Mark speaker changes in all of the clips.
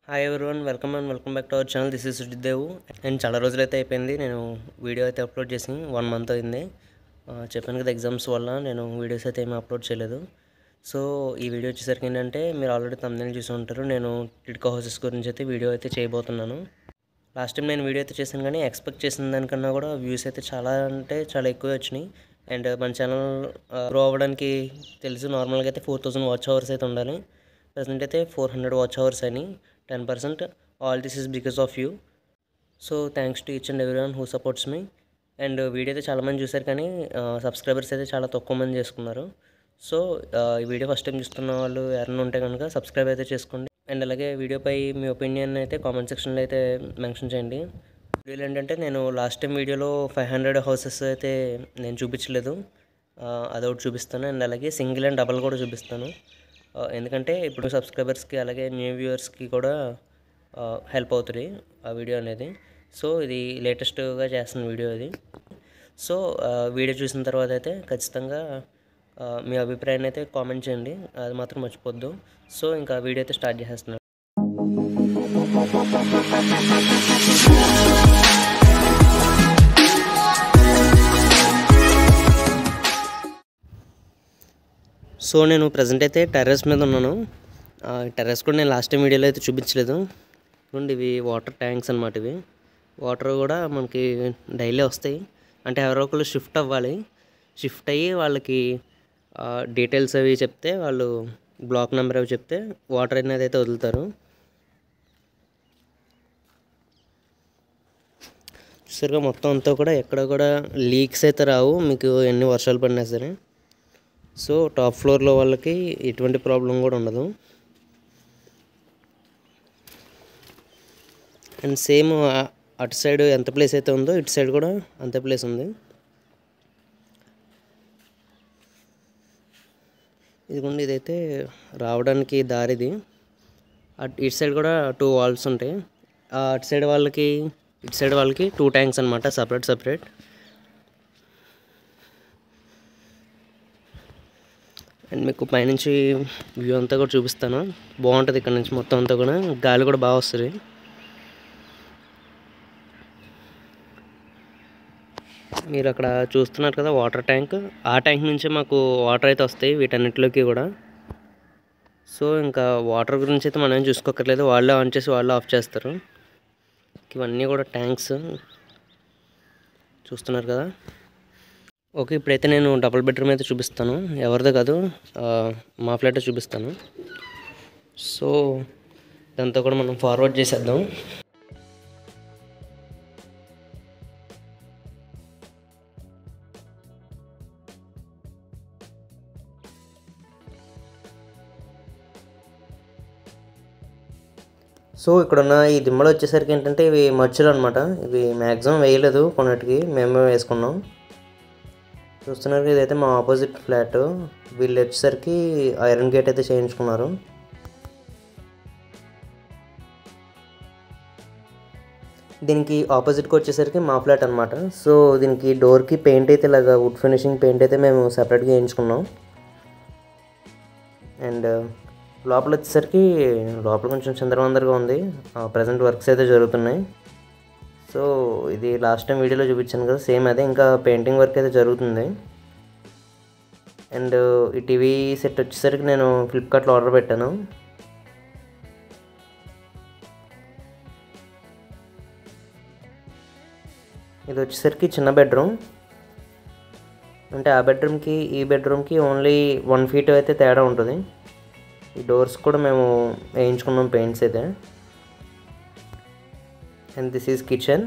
Speaker 1: Hi everyone, welcome back to our channel. This is Sujith Dev. And చాలా రోజులైతే అయిపోయింది నేను వీడియో అయితే అప్లోడ్ చేసి 1 మంత్ అయింది. చెప్పాను కదా, ఎగ్జామ్స్ వల్ల నేను వీడియోస్ అయితే ఏమీ అప్లోడ్ చేయలేదు. సో ఈ వీడియో వచ్చేసరికి ఏంటంటే, మీరు ఆల్రెడీ థంబ్నెయిల్ చూసి ఉంటారు, నేను టిడ్కో హౌసెస్ గురించి అయితే వీడియో అయితే చేయబోతున్నాను. లాస్ట్ టైం నేను వీడియో అయితే చేశాను, కానీ ఎక్స్పెక్ట్ చేసిన దానికన్నా కూడా వ్యూస్ అయితే చాలా అంటే చాలా ఎక్కువ వచ్చినాయి. అండ్ మన ఛానల్ గ్రో అవ్వడానికి తెలుసు, నార్మల్గా అయితే 4000 వాచ్ అవర్స్ అయితే ఉండాలి. ప్రజెంట్ అయితే 400 వాచ్ అవర్స్ అని 10%. All this is because of you. So thanks to each and everyone who supports me. And video అయితే చాలామంది చూశారు, కానీ సబ్స్క్రైబర్స్ అయితే చాలా తక్కువ మంది చేసుకున్నారు. సో ఈ వీడియో ఫస్ట్ టైం చూస్తున్న వాళ్ళు ఎవరైనా ఉంటే కనుక సబ్స్క్రైబ్ అయితే చేసుకోండి. అండ్ అలాగే వీడియోపై మీ ఒపీనియన్ అయితే కామెంట్ సెక్షన్లో అయితే మెన్షన్ చేయండి. వీడియోలో ఏంటంటే, నేను లాస్ట్ టైం వీడియోలో 500 హౌసెస్ అయితే నేను చూపించలేదు, అదొకటి చూపిస్తాను. అండ్ అలాగే సింగిల్ అండ్ డబల్ కూడా చూపిస్తాను. ఎందుకంటే ఇప్పుడు సబ్స్క్రైబర్స్కి అలాగే న్యూ వ్యూవర్స్కి కూడా హెల్ప్ అవుతుంది ఆ వీడియో అనేది. సో ఇది లేటెస్ట్గా చేస్తున్న వీడియో ఇది. సో వీడియో చూసిన తర్వాత అయితే ఖచ్చితంగా మీ అభిప్రాయాన్ని అయితే కామెంట్ చేయండి, అది మాత్రం మర్చిపోద్దు. సో ఇంకా వీడియో అయితే స్టార్ట్ చేసేస్తున్నాను. సో నేను ప్రజెంట్ అయితే టెర్రస్ మీద ఉన్నాను. టెర్రస్ కూడా నేను లాస్ట్ టైం వీడియోలో అయితే చూపించలేదు. చూడండి, ఇవి వాటర్ ట్యాంక్స్ అన్నమాట. ఇవి వాటర్ కూడా మనకి డైలీ వస్తాయి. అంటే ఎవరో ఒకరు షిఫ్ట్ అవ్వాలి. షిఫ్ట్ అయ్యి వాళ్ళకి డీటెయిల్స్ అవి చెప్తే, వాళ్ళు బ్లాక్ నెంబర్ అవి చెప్తే వాటర్ అనేది అయితే వదులుతారు. చూసారుగా, మొత్తం అంతా కూడా ఎక్కడ కూడా లీక్స్ అయితే రావు మీకు ఎన్ని వర్షాలు పడినా సరే. సో టాప్ ఫ్లోర్లో వాళ్ళకి ఎటువంటి ప్రాబ్లం కూడా ఉండదు. అండ్ సేమ్ అటు సైడ్ ఎంత ప్లేస్ అయితే ఉందో ఇటు సైడ్ కూడా అంతే ప్లేస్ ఉంది. ఇదిగోండి, ఇదైతే రావడానికి దారిది. ఇటు సైడ్ కూడా 2 వాల్స్ ఉంటాయి. అటు సైడ్ వాళ్ళకి ఇటు సైడ్ వాళ్ళకి 2 ట్యాంక్స్ అనమాట, సపరేట్. అండ్ మీకు పైనుంచి వ్యూ అంతా కూడా చూపిస్తాను. బాగుంటుంది ఇక్కడ నుంచి మొత్తం అంతా కూడా, గాలి కూడా బాగా వస్తుంది. మీరు అక్కడ చూస్తున్నారు కదా వాటర్ ట్యాంక్, ఆ ట్యాంక్ నుంచే మాకు వాటర్ అయితే వస్తాయి వీటన్నిటిలోకి కూడా. సో ఇంకా వాటర్ గురించి అయితే మనం ఏం చూసుకోకర్లేదు, వాళ్ళే ఆన్ చేసి వాళ్ళే ఆఫ్ చేస్తారు. ఇవన్నీ కూడా ట్యాంక్స్ చూస్తున్నారు కదా. ఓకే, ఇప్పుడైతే నేను డబుల్ బెడ్రూమ్ అయితే చూపిస్తాను. ఎవరిదో కాదు, మా ఫ్లాట్ చూపిస్తాను. సో దాంతో కూడా మనం ఫార్వర్డ్ చేసేద్దాం. సో ఇక్కడున్న ఈ దిమ్మలు వచ్చేసరికి ఏంటంటే, ఇవి మచ్చులు అనమాట. ఇవి మ్యాక్సిమం వేయలేదు, కొన్నిటికి మేమే వేసుకున్నాం. చూస్తున్నారు, ఇదైతే మా ఆపోజిట్ ఫ్లాట్. వీళ్ళు వచ్చేసరికి ఐరన్ గేట్ అయితే చేయించుకున్నారు. దీనికి ఆపోజిట్కి వచ్చేసరికి మా ఫ్లాట్ అనమాట. సో దీనికి డోర్కి పెయింట్ అయితే ఇలాగా వుడ్ ఫినిషింగ్ పెయింట్ అయితే మేము సపరేట్గా వేయించుకున్నాం. అండ్ లోపల వచ్చేసరికి లోపల కొంచెం చిందరవందరగా ఉంది. ప్రజెంట్ వర్క్స్ అయితే జరుగుతున్నాయి. సో ఇది లాస్ట్ టైం వీడియోలో చూపించాను కదా, సేమ్ అదే, ఇంకా పెయింటింగ్ వర్క్ అయితే జరుగుతుంది. అండ్ ఈ టీవీ సెట్ వచ్చేసరికి నేను ఫ్లిప్కార్ట్లో ఆర్డర్ పెట్టాను. ఇది వచ్చేసరికి చిన్న బెడ్రూమ్. అంటే ఆ బెడ్రూమ్కి ఈ బెడ్రూమ్కి ఓన్లీ 1 feet అయితే తేడా ఉంటుంది. ఈ డోర్స్ కూడా మేము వేయించుకున్నాం పెయింట్స్ అయితే. And this is kitchen.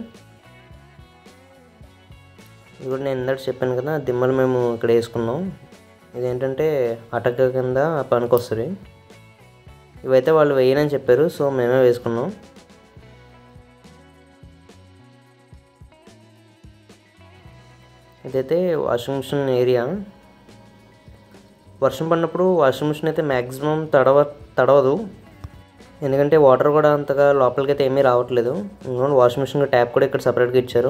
Speaker 1: ఇది కూడా నేను ఇందాక చెప్పాను కదా, దిమ్మలు మేము ఇక్కడ వేసుకున్నాం. ఇదేంటంటే అటక కింద పనికొస్తుంది. ఇవైతే వాళ్ళు వేయనని చెప్పారు, సో మేమే వేసుకున్నాం. ఇదైతే వాషింగ్ మిషన్ ఏరియా. వర్షం పడినప్పుడు వాషింగ్ మిషన్ అయితే మ్యాక్సిమం తడవదు, ఎందుకంటే వాటర్ కూడా అంతగా లోపలికి అయితే ఏమీ రావట్లేదు. ఇంకోటి వాషింగ్ మిషన్ ట్యాప్ కూడా ఇక్కడ సపరేట్గా ఇచ్చారు.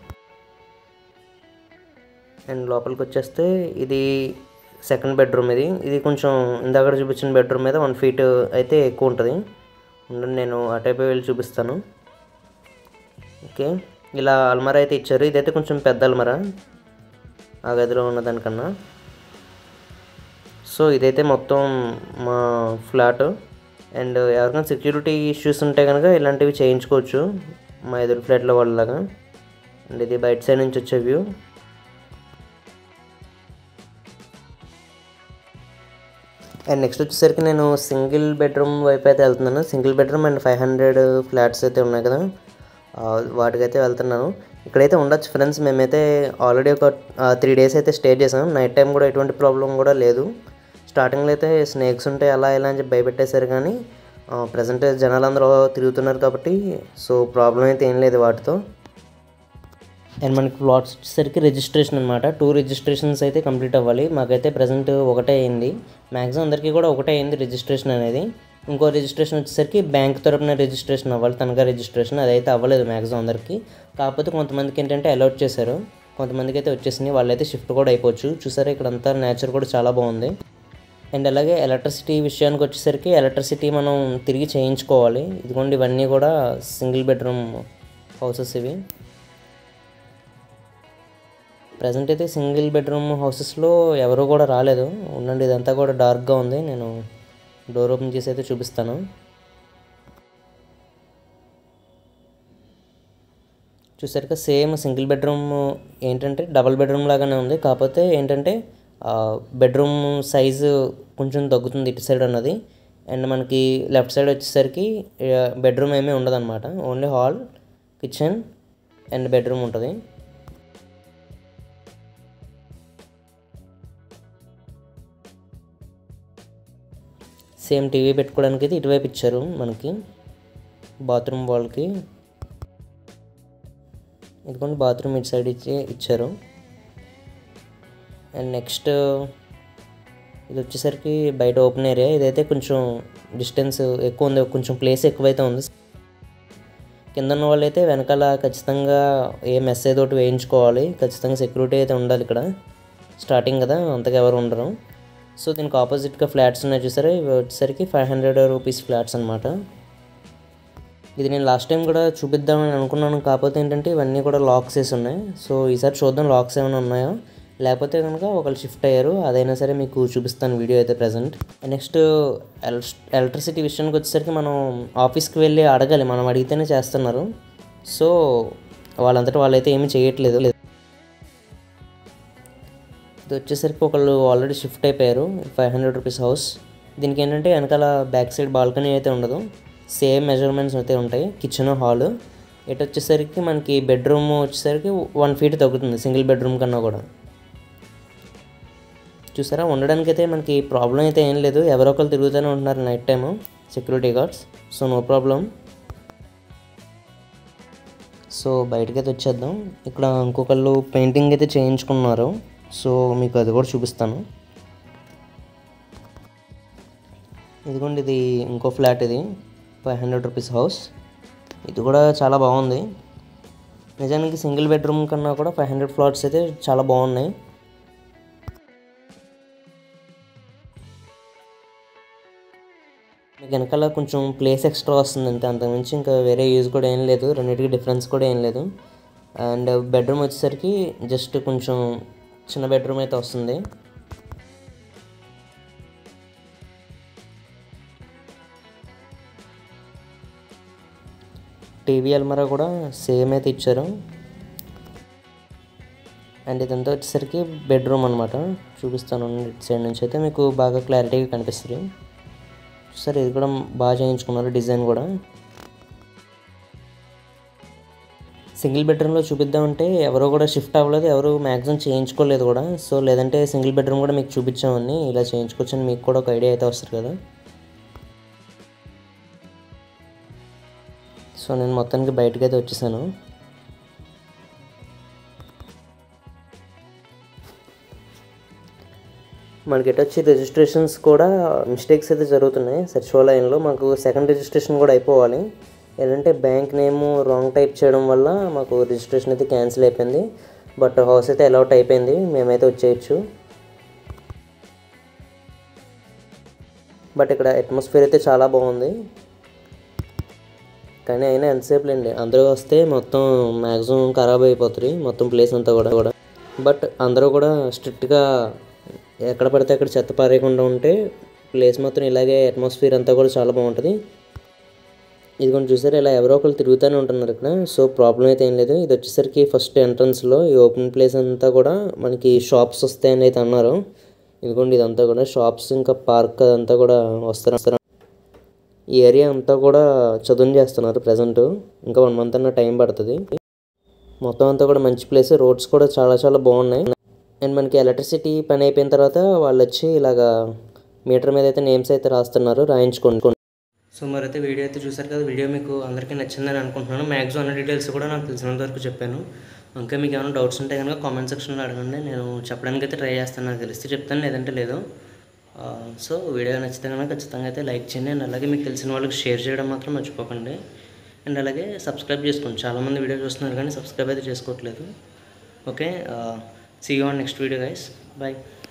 Speaker 1: అండ్ లోపలికి వచ్చేస్తే ఇది సెకండ్ బెడ్రూమ్. ఇది కొంచెం ఇందాక చూపించిన బెడ్రూమ్ మీద 1 feet అయితే ఎక్కువ ఉంటుంది. ఉండండి, నేను అటైపు వెళ్ళి చూపిస్తాను. ఓకే, ఇలా అల్మరా అయితే ఇచ్చారు. ఇదైతే కొంచెం పెద్ద అల్మరా ఆ గదిలో ఉన్నదానికన్నా. సో ఇదైతే మొత్తం మా ఫ్లాట్. అండ్ ఎవరికైనా సెక్యూరిటీ ఇష్యూస్ ఉంటే కనుక ఇలాంటివి చేయించుకోవచ్చు మా ఎదురు ఫ్లాట్లో వాళ్ళలాగా. అండ్ ఇది బయట సైడ్ నుంచి వచ్చే వ్యూ. అండ్ నెక్స్ట్ వచ్చేసరికి నేను సింగిల్ బెడ్రూమ్ వైపు అయితే వెళ్తున్నాను. సింగిల్ బెడ్రూమ్ అండ్ 500 ఫ్లాట్స్ అయితే ఉన్నాయి కదా, వాటికైతే వెళ్తున్నాను. ఇక్కడైతే ఉండొచ్చు ఫ్రెండ్స్. మేమైతే ఆల్రెడీ ఒక 3 డేస్ అయితే స్టే చేసాం. నైట్ టైం కూడా ఎటువంటి ప్రాబ్లం కూడా లేదు. స్టార్టింగ్లో అయితే స్నేక్స్ ఉంటాయి అలా ఇలా అని చెప్పి భయపెట్టేశారు, కానీ ప్రజెంట్ జనాలు అందరూ తిరుగుతున్నారు కాబట్టి సో ప్రాబ్లం అయితే ఏం లేదు వాటితో. అండ్ మనకి ప్లాట్స్ వచ్చేసరికి రిజిస్ట్రేషన్ అనమాట. 2 రిజిస్ట్రేషన్స్ అయితే కంప్లీట్ అవ్వాలి. మాకైతే ప్రజెంట్ ఒకటే అయింది. మ్యాక్సిమం అందరికీ కూడా ఒకటే అయింది రిజిస్ట్రేషన్ అనేది. ఇంకో రిజిస్ట్రేషన్ వచ్చేసరికి బ్యాంక్ తరపున రిజిస్ట్రేషన్ అవ్వాలి, తనఖా రిజిస్ట్రేషన్. అదైతే అవ్వలేదు మ్యాక్సిమం అందరికీ. కాకపోతే కొంతమందికి ఏంటంటే అలౌట్ చేశారు, కొంతమందికి అయితే వచ్చేసింది. వాళ్ళైతే షిఫ్ట్ కూడా అయిపోవచ్చు. చూసారా ఇక్కడ అంతా నేచర్ కూడా చాలా బాగుంది. అండ్ అలాగే ఎలక్ట్రిసిటీ విషయానికి వచ్చేసరికి ఎలక్ట్రిసిటీ మనం తిరిగి చేయించుకోవాలి. ఇదిగోండి ఇవన్నీ కూడా సింగిల్ బెడ్రూమ్ హౌసెస్ ఇవి. ప్రజెంట్ అయితే సింగిల్ బెడ్రూమ్ హౌసెస్లో ఎవరు కూడా రాలేదు. ఉండండి, ఇదంతా కూడా డార్క్గా ఉంది. నేను డోర్ ఓపెన్ చేసి అయితే చూపిస్తాను. చూసారుగా సేమ్ సింగిల్ బెడ్రూమ్ ఏంటంటే డబుల్ బెడ్రూమ్ లాగానే ఉంది. కాకపోతే ఏంటంటే బెడ్రూమ్ సైజు కొంచెం తగ్గుతుంది ఇటు సైడ్ అన్నది. అండ్ మనకి లెఫ్ట్ సైడ్ వచ్చేసరికి బెడ్రూమ్ ఏమీ ఉండదు అనమాట. Only hall, kitchen and bedroom ఉంటుంది. సేమ్ టీవీ పెట్టుకోవడానికి అయితే ఇటువైపు ఇచ్చారు మనకి బాత్రూమ్ వాల్కి. ఇదిగోండి బాత్రూమ్ ఇటు సైడ్ ఇచ్చారు. అండ్ నెక్స్ట్ ఇది వచ్చేసరికి బయట ఓపెన్ ఏరియా. ఇదైతే కొంచెం డిస్టెన్స్ ఎక్కువ ఉంది, కొంచెం ప్లేస్ ఎక్కువైతే ఉంది. కింద ఉన్న వాళ్ళు అయితే వెనకాల ఖచ్చితంగా ఏ మెసేజ్ ఒకటి వేయించుకోవాలి. ఖచ్చితంగా సెక్యూరిటీ అయితే ఉండాలి ఇక్కడ. స్టార్టింగ్ కదా, అంతగా ఎవరు ఉండరు. సో దీనికి ఆపోజిట్గా ఫ్లాట్స్ ఉన్నాయి చూసారా, ఇవి వచ్చేసరికి 500 రూపీస్ ఫ్లాట్స్ అనమాట. ఇది నేను లాస్ట్ టైం కూడా చూపిద్దామని అనుకున్నాను. కాకపోతే ఏంటంటే ఇవన్నీ కూడా లాక్స్ వేసి ఉన్నాయి. సో ఈసారి చూద్దాం లాక్స్ ఏమైనా ఉన్నాయో. లేకపోతే కనుక ఒకళ్ళు షిఫ్ట్ అయ్యారు, అదైనా సరే మీకు చూపిస్తాను వీడియో అయితే ప్రజెంట్. నెక్స్ట్ ఎలక్ట్రిసిటీ విషయానికి వచ్చేసరికి మనం ఆఫీస్కి వెళ్ళి అడగాలి, మనం అడిగితేనే చేస్తున్నారు. సో వాళ్ళంతటా వాళ్ళైతే ఏమీ చేయట్లేదు. ఇది వచ్చేసరికి ఒకళ్ళు ఆల్రెడీ షిఫ్ట్ అయిపోయారు. 500 రూపీస్ హౌస్. దీనికి ఏంటంటే వెనకాల బ్యాక్ సైడ్ బాల్కనీ అయితే ఉండదు, సేమ్ మెజర్మెంట్స్ అయితే ఉంటాయి. Kitchen, hall. ఇటు వచ్చేసరికి మనకి బెడ్రూమ్ వచ్చేసరికి 1 ఫీట్ తగ్గుతుంది సింగిల్ బెడ్రూమ్ కన్నా కూడా. చూసారా, ఉండడానికి అయితే మనకి ప్రాబ్లం అయితే ఏం లేదు. ఎవరో ఒకరు తిరుగుతూనే ఉంటున్నారు night time, security guards. So no problem. So బయటకైతే వచ్చేద్దాం. ఇక్కడ ఇంకొకళ్ళు పెయింటింగ్ అయితే చేయించుకున్నారు. సో మీకు అది కూడా చూపిస్తాను. ఇదిగోండి ఇది ఇంకో ఫ్లాట్. ఇది 500 రూపీస్ హౌస్. ఇది కూడా చాలా బాగుంది. నిజానికి సింగిల్ బెడ్రూమ్ కన్నా కూడా 500 ఫ్లాట్స్ అయితే చాలా బాగున్నాయి. మీకు వెనకాల కొంచెం ప్లేస్ ఎక్స్ట్రా వస్తుంది అంతే, అంతకుమించి ఇంకా వేరే యూజ్ కూడా ఏం లేదు. రెండింటికి డిఫరెన్స్ కూడా ఏం లేదు. అండ్ బెడ్రూమ్ వచ్చేసరికి జస్ట్ కొంచెం చిన్న బెడ్రూమ్ అయితే వస్తుంది. టీవీ అల్మరా కూడా సేమ్ అయితే ఇచ్చారు. అండ్ ఇదంతా వచ్చేసరికి బెడ్రూమ్ అనమాట. చూపిస్తాను ఇటు సైడ్ నుంచి అయితే మీకు బాగా క్లారిటీగా కనిపిస్తుంది. సరే ఇది కూడా బాగా చేయించుకున్నారు డిజైన్ కూడా. సింగిల్ బెడ్రూమ్లో చూపిద్దామంటే ఎవరో కూడా షిఫ్ట్ అవ్వలేదు, ఎవరు మ్యాక్సిమం చేయించుకోలేదు కూడా. సో లేదంటే సింగిల్ బెడ్రూమ్ కూడా మీకు చూపించామని, ఇలా చేయించుకోవచ్చని మీకు కూడా ఒక ఐడియా అయితే వస్తుంది కదా. సో నేను మొత్తానికి బయటకైతే వచ్చేసాను. మనకి ఎటు వచ్చి రిజిస్ట్రేషన్స్ కూడా మిస్టేక్స్ అయితే జరుగుతున్నాయి. సచివాలయంలో మాకు సెకండ్ రిజిస్ట్రేషన్ కూడా అయిపోవాలి. ఏంటంటే బ్యాంక్ నేము రాంగ్ టైప్ చేయడం వల్ల మాకు రిజిస్ట్రేషన్ అయితే క్యాన్సిల్ అయిపోయింది. బట్ హౌస్ అయితే అలౌట్ అయిపోయింది, మేమైతే వచ్చేయచ్చు. బట్ ఇక్కడ అట్మాస్ఫియర్ అయితే చాలా బాగుంది. కానీ అయినా ఎంతసేపు లేండి, అందరూ వస్తే మొత్తం మ్యాక్సిమం ఖరాబ్ అయిపోతుంది మొత్తం ప్లేస్ అంతా కూడా. బట్ అందరూ కూడా స్ట్రిక్ట్గా ఎక్కడ పడితే అక్కడ చెత్త పారేయకుండా ఉంటే ప్లేస్ మొత్తం ఇలాగే అట్మాస్ఫియర్ అంతా కూడా చాలా బాగుంటుంది. ఇది కొంచెం చూసారు, ఇలా ఎవరో ఒకరు తిరుగుతూనే ఉంటున్నారు ఇక్కడ. సో ప్రాబ్లం అయితే ఏం లేదు. ఇది వచ్చేసరికి ఫస్ట్ ఎంట్రన్స్లో ఈ ఓపెన్ ప్లేస్ అంతా కూడా మనకి షాప్స్ వస్తాయని అయితే అన్నారు. ఇదిగోండి ఇదంతా కూడా షాప్స్ ఇంకా పార్క్ అదంతా కూడా వస్తారు. ఈ ఏరియా అంతా కూడా చదును చేస్తున్నారు ప్రజెంట్. ఇంకా 1 month అన్న టైం పడుతుంది. మొత్తం అంతా కూడా మంచి ప్లేస్, రోడ్స్ కూడా చాలా చాలా బాగున్నాయి. అండ్ మనకి ఎలక్ట్రిసిటీ పని అయిపోయిన తర్వాత వాళ్ళు వచ్చి ఇలాగా మీటర్ మీద అయితే నేమ్స్ అయితే రాస్తున్నారు, రాయించుకోండి. సో మరైతే వీడియో అయితే చూసారు కదా. వీడియో మీకు అందరికీ నచ్చిందని అనుకుంటున్నాను. మ్యాక్సిమం అన్ని డీటెయిల్స్ కూడా నాకు తెలిసినంత వరకు చెప్పాను. ఇంకా మీకు ఏమైనా డౌట్స్ ఉంటే కనుక కామెంట్ సెక్షన్లో అడగండి, నేను చెప్పడానికి అయితే ట్రై చేస్తాను. నాకు తెలిస్తే చెప్తాను, లేదంటే లేదు. సో వీడియో నచ్చితే కనుక ఖచ్చితంగా అయితే లైక్ చేయండి. అండ్ అలాగే మీకు తెలిసిన వాళ్ళకి షేర్ చేయడం మాత్రం మర్చిపోకండి. అండ్ అలాగే సబ్స్క్రైబ్ చేసుకోండి. చాలామంది వీడియో చూస్తున్నారు కానీ సబ్స్క్రైబ్ అయితే చేసుకోవట్లేదు. Okay, see you on next video guys. Bye.